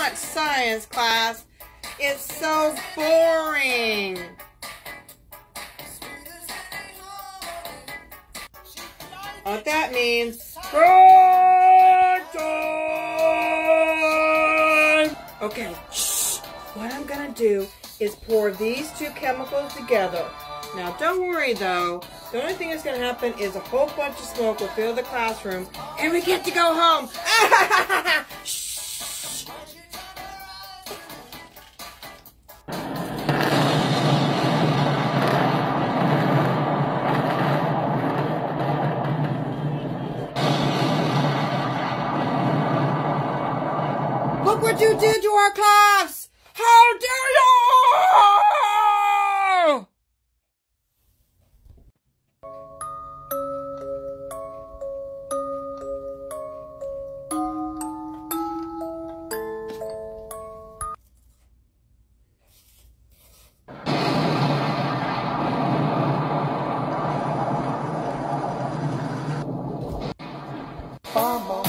want science class. It's so boring. What that means, break time! Okay, shh. What I'm gonna do is pour these two chemicals together. Now don't worry though, the only thing that's gonna happen is a whole bunch of smoke will fill the classroom and we get to go home. Shh. Look what you did to our class! How dare you! Mama.